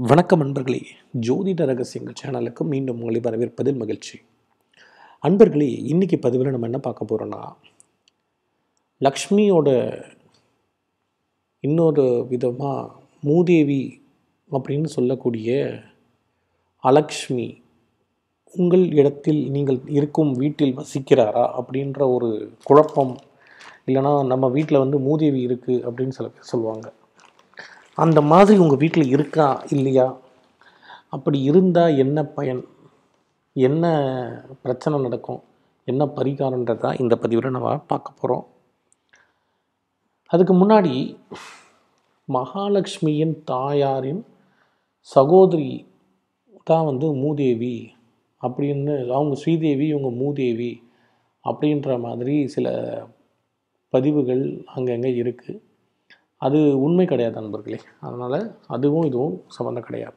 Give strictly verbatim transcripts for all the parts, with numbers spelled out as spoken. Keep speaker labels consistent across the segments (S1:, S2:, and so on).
S1: வணக்கம் அன்பர்களே, ஜோதிட ரகசியங்கள் சேனலுக்கு மீண்டும் உங்களை வரவேற்பதில் மகிழ்ச்சி. அன்பர்களே, இன்றைக்கி பதிவில் நம்ம என்ன பார்க்க போகிறோன்னா, லக்ஷ்மியோட இன்னொரு விதமாக மூதேவி அப்படின்னு சொல்லக்கூடிய அலக்ஷ்மி உங்கள் இடத்தில் நீங்கள் இருக்கும் வீட்டில் வசிக்கிறாரா அப்படின்ற ஒரு குழப்பம், இல்லைனா நம்ம வீட்டில் வந்து மூதேவி இருக்குது அப்படின்னு சில பேர் சொல்லுவாங்க. அந்த மாதிரி உங்கள் வீட்டில் இருக்கா இல்லையா, அப்படி இருந்தால் என்ன பயன், என்ன பிரச்சனை நடக்கும், என்ன பரிகாரன்றது தான் இந்த பதிவில் நம்ம பார்க்க போகிறோம். அதுக்கு முன்னாடி மகாலட்சுமியின் தாயாரின் சகோதரி தான் வந்து மூதேவி அப்படின்னு, அவங்க ஸ்ரீதேவி இவங்க மூதேவி அப்படின்ற மாதிரி சில பதிவுகள் அங்கங்கே இருக்குது. அது உண்மை கிடையாது நண்பர்களே. அதனால் அதுவும் இதுவும் சம்மந்தம் கிடையாது.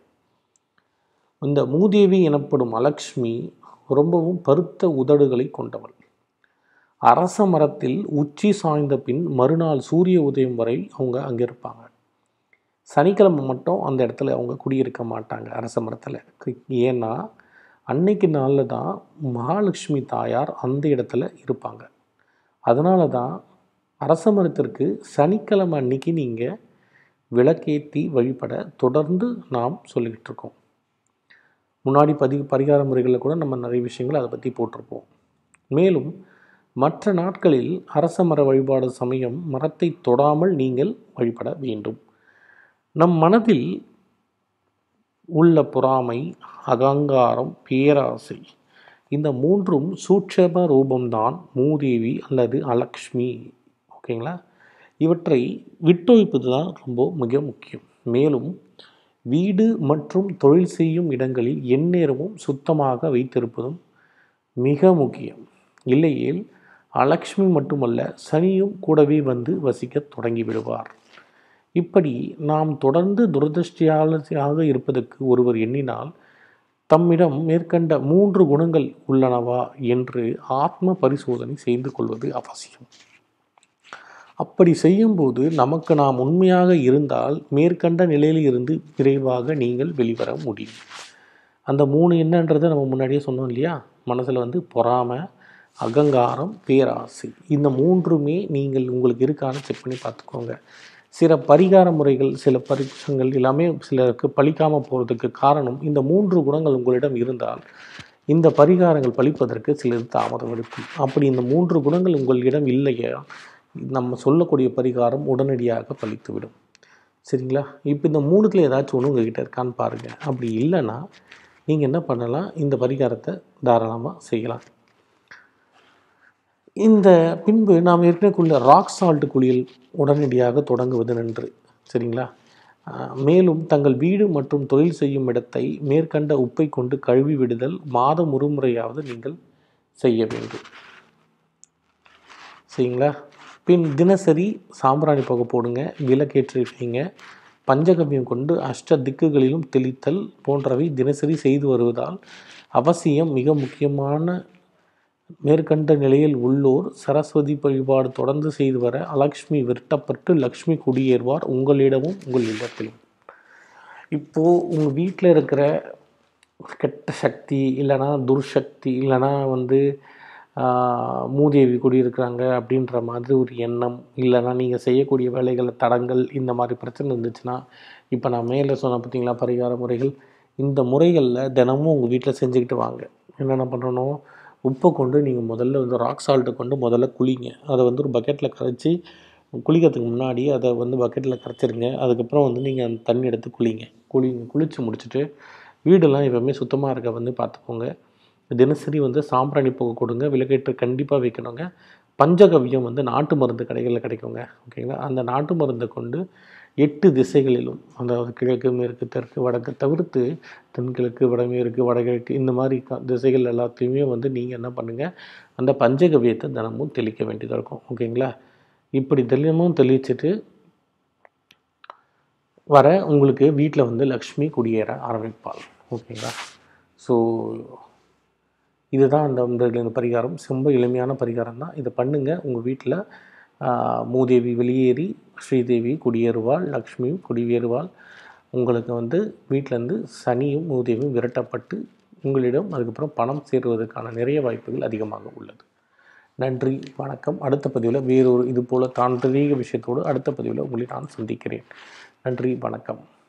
S1: இந்த மூதேவி எனப்படும் அலக்ஷ்மி ரொம்பவும் பருத்த உதடுகளை கொண்டவள். அரச மரத்தில் உச்சி சாய்ந்த பின் மறுநாள் சூரிய உதயம் வரை அவங்க அங்கே இருப்பாங்க. சனிக்கிழமை மட்டும் அந்த இடத்துல அவங்க குடியிருக்க மாட்டாங்க அரச மரத்தில். ஏன்னா அன்னைக்கு நாளில் தான் மகாலட்சுமி தாயார் அந்த இடத்துல இருப்பாங்க. அதனால தான் அரச மரத்திற்கு சனிக்கிழமை அன்னைக்கு நீங்கள் விளக்கேற்றி வழிபட தொடர்ந்து நாம் சொல்லிக்கிட்டு இருக்கோம். முன்னாடி பதி பரிகார முறைகளில் கூட நம்ம நிறைய விஷயங்கள் அதை பற்றி போட்டிருப்போம். மேலும் மற்ற நாட்களில் அரச மர வழிபாடு சமயம் மரத்தை தொடாமல் நீங்கள் வழிபட வேண்டும். நம் மனதில் உள்ள பொறாமை, அகங்காரம், பேராசை, இந்த மூன்றும் சூட்சம ரூபம்தான் மூதேவி அல்லது அலக்ஷ்மி. ஓகேங்களா? இவற்றை விட்டொழிப்பது தான் ரொம்ப மிக முக்கியம். மேலும் வீடு மற்றும் தொழில் செய்யும் இடங்களில் எந்நேரமும் சுத்தமாக வைத்திருப்பதும் மிக முக்கியம். இல்லையேல் அலக்ஷ்மி மட்டுமல்ல, சனியும் கூடவே வந்து வசிக்க தொடங்கி விடுவார். இப்படி நாம் தொடர்ந்து துரதிருஷ்டியாளராக இருப்பதற்கு ஒருவர் எண்ணினால் தம்மிடம் மேற்கண்ட மூன்று குணங்கள் உள்ளனவா என்று ஆத்ம பரிசோதனை செய்து கொள்வது அவசியம். அப்படி செய்யும்போது நமக்கு நாம் உண்மையாக இருந்தால் மேற்கண்ட நிலையில் இருந்து விரைவாக நீங்கள் வெளிவர முடியும். அந்த மூணு என்னன்றதை நம்ம முன்னாடியே சொன்னோம் இல்லையா? மனசில் வந்து பொறாமை, அகங்காரம், பேராசை, இந்த மூன்றுமே நீங்கள் உங்களுக்கு இருக்கான்னு செக் பண்ணி பார்த்துக்கோங்க. சில பரிகார முறைகள், சில பரிசங்கள் எல்லாமே சிலருக்கு பலிக்காமல் போகிறதுக்கு காரணம் இந்த மூன்று குணங்கள் உங்களிடம் இருந்தால் இந்த பரிகாரங்கள் பலிப்பதற்கு சிலருக்கு தாமதம் எடுக்கும். அப்படி இந்த மூன்று குணங்கள் உங்களிடம் இல்லையா, நம்ம சொல்லக்கூடிய பரிகாரம் உடனடியாக பலித்துவிடும். சரிங்களா? இப்போ இந்த மூணுத்தில் ஏதாச்சும் ஒன்று உங்ககிட்ட இருக்கான்னு பாருங்கள். அப்படி இல்லைன்னா நீங்கள் என்ன பண்ணலாம், இந்த பரிகாரத்தை தாராளமாக செய்யலாம். இந்த பின்பு நாம் ஏற்கனவே ராக் சால்ட் குளியல் உடனடியாக தொடங்குவது நன்று. சரிங்களா? மேலும் தங்கள் வீடு மற்றும் தொழில் செய்யும் இடத்தை மேற்கண்ட உப்பை கொண்டு கழுவி விடுதல் மாதம் ஒரு முறையாவது நீங்கள் செய்ய வேண்டும். சரிங்களா? பின் தினசரி சாம்பிராணி புகை போடுங்க, விளக்கேற்றி வைங்க, பஞ்சகவ்யம் கொண்டு அஷ்ட திக்குகளிலும் தெளித்தல் போன்றவை தினசரி செய்து வருவதால் அவசியம் மிக முக்கியமான மேற்கண்ட நிலையில் உள்ளோர் சரஸ்வதி வழிபாடு தொடர்ந்து செய்து வர அலக்ஷ்மி விரட்டப்பட்டு லக்ஷ்மி குடியேறுவார் உங்களிடமும் உங்கள் இல்லத்திலும். இப்போது உங்கள் வீட்டில் இருக்கிற கெட்ட சக்தி, இல்லைனா துர்சக்தி, இல்லைனா வந்து மூதேவி குடியிருக்கிறாங்க அப்படின்ற மாதிரி ஒரு எண்ணம், இல்லைனா நீங்கள் செய்யக்கூடிய வேலைகளை தடங்கள், இந்த மாதிரி பிரச்சனை இருந்துச்சுன்னா, இப்போ நான் மேலே சொன்ன பார்த்தீங்களா பரிகார முறைகள், இந்த முறைகளில் தினமும் உங்கள் வீட்டில் செஞ்சுக்கிட்டு வாங்க. என்னென்ன பண்ணணும், உப்பை கொண்டு நீங்கள் முதல்ல வந்து ராக் சால்ட்டை கொண்டு முதல்ல குளிங்க. அதை வந்து ஒரு பக்கெட்டில் கரைச்சி குளிக்கிறதுக்கு முன்னாடி அதை வந்து பக்கெட்டில் கரைச்சிருங்க. அதுக்கப்புறம் வந்து நீங்கள் அந்த தண்ணி எடுத்து குளிங்க. குளிங்க குளித்து முடிச்சுட்டு வீடெல்லாம் எப்போவுமே சுத்தமாக இருக்க வந்து பார்த்துக்கோங்க. தினசரி வந்து சாம்பிராணி புகை கொடுங்க, விளக்கேற்று கண்டிப்பாக வைக்கணுங்க. பஞ்சகவ்யம் வந்து நாட்டு மருந்து கடைகளில் கிடைக்குங்க. ஓகேங்களா? அந்த நாட்டு மருந்தை கொண்டு எட்டு திசைகளிலும், அதாவது கிழக்கு, மேற்கு, தெற்கு, வடக்கு தவிர்த்து தென்கிழக்கு, வடமேற்கு, வடகிழக்கு, இந்த மாதிரி திசைகள் எல்லாத்தையுமே வந்து நீங்கள் என்ன பண்ணுங்கள், அந்த பஞ்சகவ்யத்தை தினமும் தெளிக்க வேண்டியதாக இருக்கும். ஓகேங்களா? இப்படி தினமும் தெளிச்சுட்டு வர உங்களுக்கு வீட்டில் வந்து லக்ஷ்மி குடியேற ஆரம்பிப்பாள். ஓகேங்களா? ஸோ இதுதான் அந்த இந்த பரிகாரம். ரொம்ப எளிமையான பரிகாரம் தான். இதை பண்ணுங்கள். உங்கள் வீட்டில் மூதேவி வெளியேறி ஸ்ரீதேவி குடியேறுவாள், லக்ஷ்மியும் குடியேறுவாள். உங்களுக்கு வந்து வீட்டிலேருந்து சனியும் மூதேவியும் விரட்டப்பட்டு உங்களிடம் அதுக்கப்புறம் பணம் சேருவதற்கான நிறைய வாய்ப்புகள் அதிகமாக உள்ளது. நன்றி, வணக்கம். அடுத்த பதிவில் வேறொரு இது போல் தாந்திரீக விஷயத்தோடு அடுத்த பதிவில் உங்களை நான் சந்திக்கிறேன். நன்றி, வணக்கம்.